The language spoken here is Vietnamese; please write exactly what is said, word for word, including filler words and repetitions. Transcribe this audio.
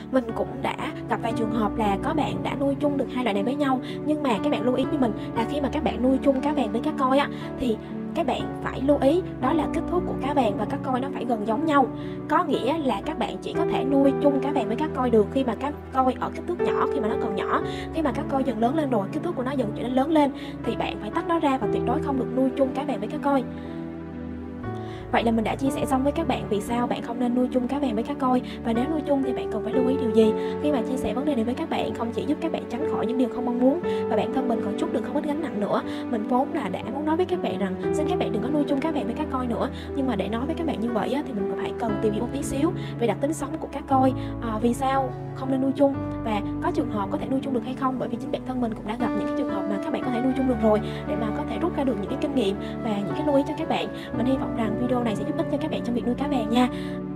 Mình cũng đã gặp vài trường hợp là có bạn đã nuôi chung được hai loại này với nhau, nhưng mà các bạn lưu ý như mình là khi mà các bạn nuôi chung cá vàng với cá koi á, thì các bạn phải lưu ý đó là kích thước của cá vàng và cá koi nó phải gần giống nhau. Có nghĩa là các bạn chỉ có thể nuôi chung cá vàng với cá koi được khi mà cá koi ở kích thước nhỏ, khi mà nó còn nhỏ. Khi mà cá koi dần lớn lên rồi, kích thước của nó dần trở nên lớn lên thì bạn phải tách nó ra và tuyệt đối không được nuôi chung cá vàng với cá koi. Vậy là mình đã chia sẻ xong với các bạn vì sao bạn không nên nuôi chung cá vàng với cá koi, và nếu nuôi chung thì bạn cần phải lưu ý điều gì. Khi mà chia sẻ vấn đề này với các bạn không chỉ giúp các bạn tránh khỏi những điều không mong muốn, và bản thân mình còn chút được không ít gánh nặng nữa. Mình vốn là đã muốn nói với các bạn rằng xin các bạn đừng có nuôi chung cá vàng với cá koi nữa, nhưng mà để nói với các bạn như vậy á, thì mình phải cần tìm hiểu một tí xíu về đặc tính sống của cá koi, à, vì sao không nên nuôi chung và có trường hợp có thể nuôi chung được hay không, bởi vì chính bản thân mình cũng đã gặp những cái trường hợp mà các bạn có thể nuôi chung được rồi, để mà có thể rút ra được những cái kinh nghiệm và những cái lưu ý cho các bạn. Mình hy vọng rằng video này sẽ giúp ích cho các bạn trong việc nuôi cá vàng nha.